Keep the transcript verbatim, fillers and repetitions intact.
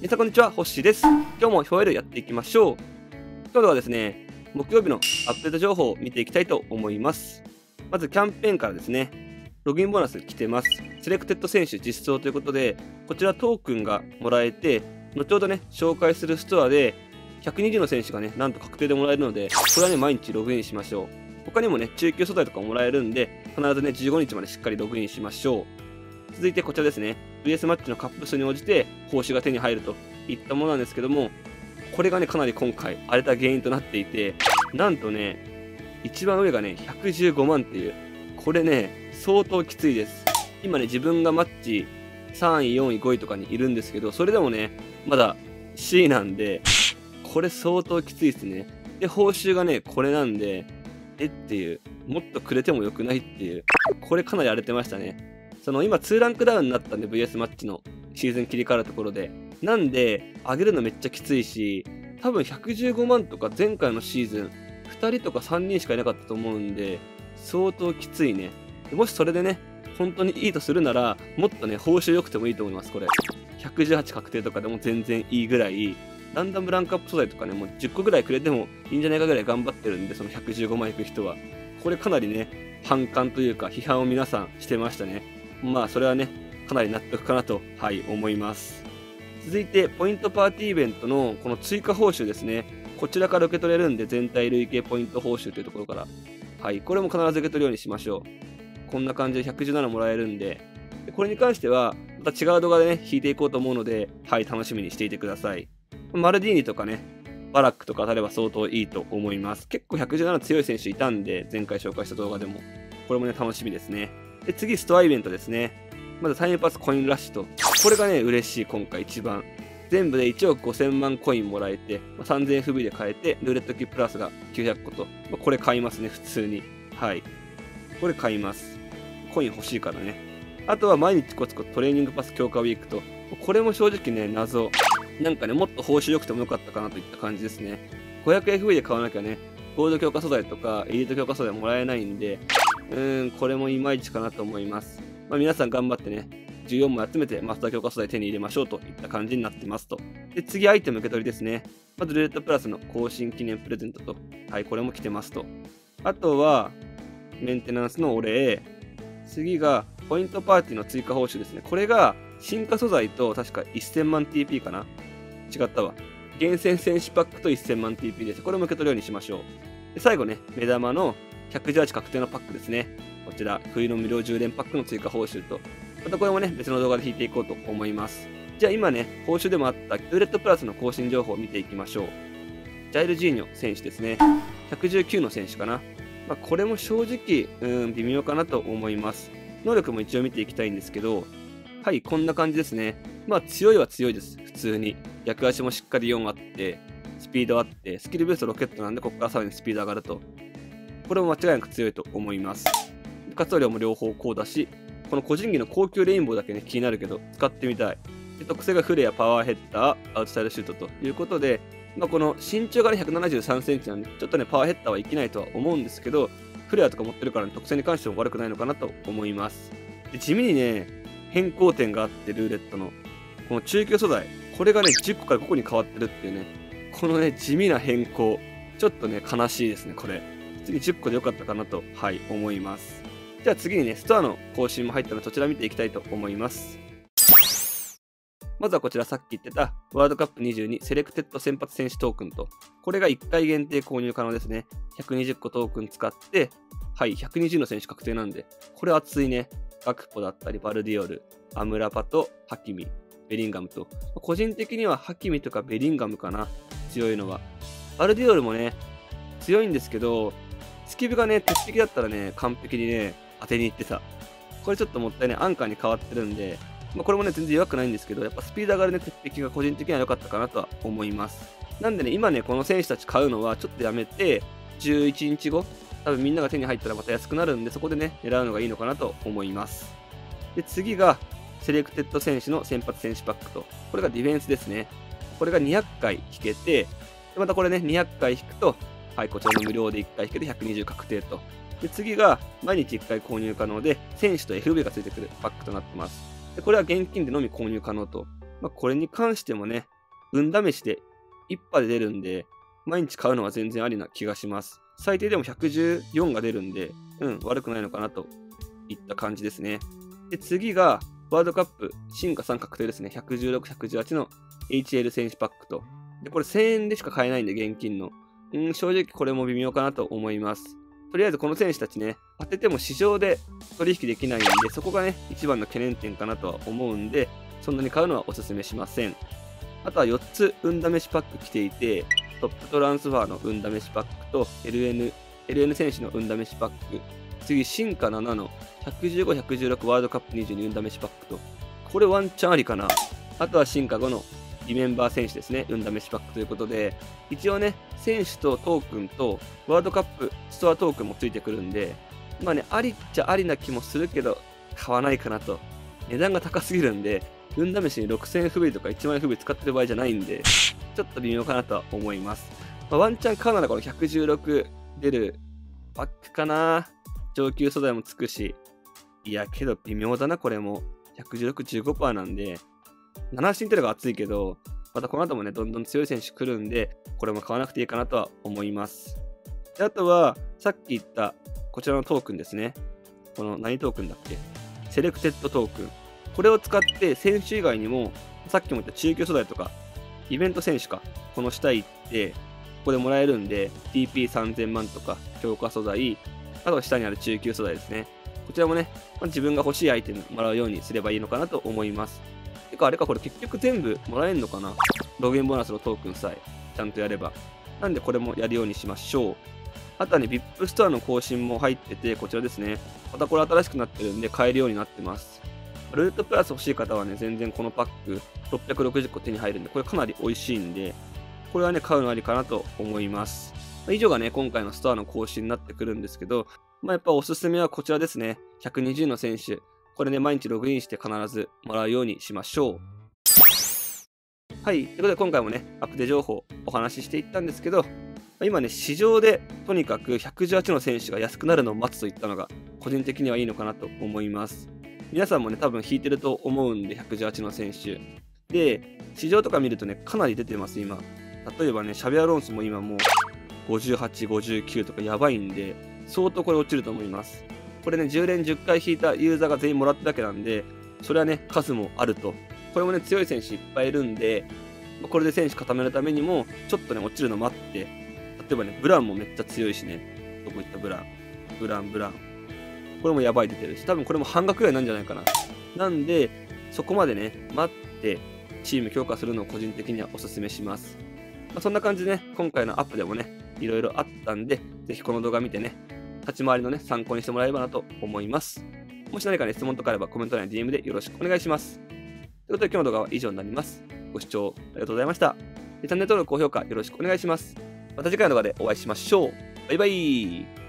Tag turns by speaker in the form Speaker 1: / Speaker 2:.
Speaker 1: 皆さんこんにちは、ホッシーです。今日もヒョエルやっていきましょう。今日はですね、木曜日のアップデート情報を見ていきたいと思います。まずキャンペーンからですね、ログインボーナス来てます。セレクテッド選手実装ということで、こちらトークンがもらえて、後ほどね、紹介するストアでひゃくにじゅうの選手がね、なんと確定でもらえるので、これはね、毎日ログインしましょう。他にもね、中級素材とかもらえるんで、必ずね、じゅうごにちまでしっかりログインしましょう。続いてこちらですね、ブイエス マッチのカップ数に応じて報酬が手に入るといったものなんですけども、これがね、かなり今回荒れた原因となっていて、なんとね、一番上がね、ひゃくじゅうごまんっていう、これね、相当きついです。今ね、自分がマッチさんい、よんい、ごいとかにいるんですけど、それでもね、まだ シー なんで、これ相当きついですね。で、報酬がね、これなんで、えっていう、もっとくれてもよくないっていう、これかなり荒れてましたね。その今にランクダウンになったんで ブイエス マッチのシーズン切り替わるところで、なんで上げるのめっちゃきついし、多分ひゃくじゅうごまんとか前回のシーズンふたりとかさんにんしかいなかったと思うんで、相当きついね。もしそれでね、本当にいいとするなら、もっとね、報酬良くてもいいと思います。これひゃくじゅうはち確定とかでも全然いいぐらい、ランダムランクアップ素材とかね、もうじゅっこぐらいくれてもいいんじゃないかぐらい頑張ってるんで、そのひゃくじゅうごまんいく人はこれかなりね、反感というか批判を皆さんしてましたね。まあそれはね、かなり納得かなと、はい、思います。続いてポイントパーティーイベントのこの追加報酬ですね。こちらから受け取れるんで、全体累計ポイント報酬というところから、はい、これも必ず受け取るようにしましょう。こんな感じでひゃくじゅうななもらえるんで、これに関してはまた違う動画でね、引いていこうと思うので、はい、楽しみにしていてください。マルディーニとかね、バラックとか当たれば相当いいと思います。結構ひゃくじゅうなな強い選手いたんで、前回紹介した動画でも。これもね、楽しみですね。で、次、ストアイベントですね。まずタイムパスコインラッシュと。これがね、嬉しい、今回一番。全部でいちおくごせんまんコインもらえて、さんぜんエフビー で買えて、ルーレットキープラスがきゅうひゃくこと。これ買いますね、普通に。はい。これ買います。コイン欲しいからね。あとは毎日コツコツトレーニングパス強化ウィークと。これも正直ね、謎。なんかね、もっと報酬良くてもよかったかなといった感じですね。ごひゃくエフビー で買わなきゃね、ゴールド強化素材とかエリート強化素材もらえないんで、うーん、これもいまいちかなと思います。まあ、皆さん頑張ってね、じゅうよんまい集めてマスター強化素材手に入れましょうといった感じになってますと。で、次アイテム受け取りですね。まずルーレットプラスの更新記念プレゼントと。はい、これも来てますと。あとは、メンテナンスのお礼。次が、ポイントパーティーの追加報酬ですね。これが、進化素材と確かせんまん ティーピー かな。違ったわ。厳選選手パックとせんまん ティーピー です。これも受け取るようにしましょう。で、最後ね、目玉のひゃくじゅうはち確定のパックですね。こちら、冬の無料充電パックの追加報酬と、またこれもね、別の動画で引いていこうと思います。じゃあ今ね、報酬でもあったルーレットプラスの更新情報を見ていきましょう。ジャイル・ジーニョ選手ですね。ひゃくじゅうきゅうの選手かな。まあ、これも正直、うん、微妙かなと思います。能力も一応見ていきたいんですけど、はい、こんな感じですね。まあ強いは強いです、普通に。逆足もしっかりよんあって、スピードあって、スキルブーストロケットなんで、ここからさらにスピード上がると。これも間違いなく強いと思います。活動量も両方こうだし、この個人技の高級レインボーだけね、気になるけど、使ってみたい。で、特性がフレア、パワーヘッダー、アウトサイドシュートということで、まあ、この身長がね、ひゃくななじゅうさんセンチなんで、ちょっとね、パワーヘッダーはいけないとは思うんですけど、フレアとか持ってるから、ね、特性に関しても悪くないのかなと思います。で、地味にね、変更点があって、ルーレットの。この中級素材、これがね、じゅっこからごこに変わってるっていうね、このね、地味な変更、ちょっとね、悲しいですね、これ。普通にじゅっこでよかったかなと、はい、思います。じゃあ次にね、ストアの更新も入ったので、そちら見ていきたいと思います。まずはこちら、さっき言ってた、ワールドカップにじゅうにセレクテッド先発選手トークンと、これがいっかい限定購入可能ですね。ひゃくにじゅっこトークン使って、はい、ひゃくにじゅうの選手確定なんで、これ熱いね。ガクポだったり、バルディオル、アムラパとハキミ、ベリンガムと、個人的にはハキミとかベリンガムかな、強いのは。バルディオルもね、強いんですけど、スキブがね、鉄壁だったらね、完璧にね、当てに行ってさ、これちょっともったいない、アンカーに変わってるんで、まあ、これもね、全然弱くないんですけど、やっぱスピード上がるね、鉄壁が個人的には良かったかなとは思います。なんでね、今ね、この選手たち買うのはちょっとやめて、じゅういちにちご、多分みんなが手に入ったらまた安くなるんで、そこでね、狙うのがいいのかなと思います。で、次が、セレクテッド選手の先発選手パックと、これがディフェンスですね。これがにひゃっかい引けて、でまたこれね、にひゃっかい引くと、はい、こちらの無料でいっかい引けてひゃくにじゅう確定と。で、次が、毎日いっかい購入可能で、選手と エフビー がついてくるパックとなってます。で、これは現金でのみ購入可能と。まあ、これに関してもね、 運試しでいっぱで出るんで、毎日買うのは全然ありな気がします。最低でもひゃくじゅうよんが出るんで、うん、悪くないのかなといった感じですね。で、次が、ワールドカップ進化さん確定ですね。ひゃくじゅうろく、ひゃくじゅうはちの エイチエル 選手パックと。で、これせんえんでしか買えないんで、現金の。うん、正直これも微妙かなと思います。とりあえずこの選手たちね、当てても市場で取引できないんで、そこがね、一番の懸念点かなとは思うんで、そんなに買うのはお勧めしません。あとはよっつ運試しパック来ていて、トップトランスファーの運試しパックと エルエヌ、エルエヌ 選手の運試しパック、次、進化ななのひゃくじゅうご、ひゃくじゅうろくワールドカップにじゅうに運試しパックと、これワンチャンありかな。あとは進化ごのリメンバー選手ですね、運試しパックということで、一応ね、選手とトークンとワールドカップストアトークンもついてくるんで、まあね、ありっちゃありな気もするけど、買わないかなと。値段が高すぎるんで、運試しにろくせんえん不備とかいちまんえん不備使ってる場合じゃないんで、ちょっと微妙かなとは思います。まあ、ワンチャン買うならこのひゃくじゅうろく出るパックかな。上級素材もつくし。いや、けど微妙だな、これも。ひゃくじゅうろく、じゅうごパーセント なんで、なな進ってのが熱いけど、またこの後もね、どんどん強い選手来るんで、これも買わなくていいかなとは思います。であとは、さっき言ったこちらのトークンですね。この何トークンだっけ？セレクテッドトークン。これを使って選手以外にも、さっきも言った中級素材とか、イベント選手か、この下行って、ここでもらえるんで、ティーピーさんぜん 万とか、強化素材、あとは下にある中級素材ですね。こちらもね、まあ、自分が欲しいアイテムもらうようにすればいいのかなと思います。てか、あれか、これ結局全部もらえるのかな？ログインボーナスのトークンさえ、ちゃんとやれば。なんでこれもやるようにしましょう。あとはね、ブイアイピー ストアの更新も入ってて、こちらですね。またこれ新しくなってるんで、買えるようになってます。ルートプラス欲しい方はね、全然このパックろっぴゃくろくじゅっこ手に入るんで、これかなり美味しいんで、これはね、買うのありかなと思います。以上がね、今回のストアの更新になってくるんですけど、まあ、やっぱおすすめはこちらですね。ひゃくにじゅうの選手。これね、毎日ログインして必ずもらうようにしましょう。はい。ということで、今回もね、アップデ情報お話ししていったんですけど、今ね、市場でとにかくひゃくじゅうはちの選手が安くなるのを待つといったのが、個人的にはいいのかなと思います。皆さんもね、多分引いてると思うんで、ひゃくじゅうはちの選手。で、市場とか見るとね、かなり出てます、今。例えばね、シャビアロンスも今もうごじゅうはち、ごじゅうきゅうとかやばいんで、相当これ落ちると思います。これね、じゅう連じゅっかい引いたユーザーが全員もらっただけなんで、それはね、数もあると。これもね、強い選手いっぱいいるんで、これで選手固めるためにも、ちょっとね、落ちるの待って、例えばね、ブランもめっちゃ強いしね。どこ行ったブラン。ブラン、ブラン。これもやばい出てるし、多分これも半額ぐらいなんじゃないかな。なんで、そこまでね、待って、チーム強化するのを個人的にはお勧めします。まあ、そんな感じでね、今回のアップでもね、いろいろあったんで、ぜひこの動画見てね、立ち回りのね、参考にしてもらえればなと思います。もし何かね、質問とかあればコメント欄に ディーエム でよろしくお願いします。ということで今日の動画は以上になります。ご視聴ありがとうございました。チャンネル登録、高評価よろしくお願いします。また次回の動画でお会いしましょう。バイバイ。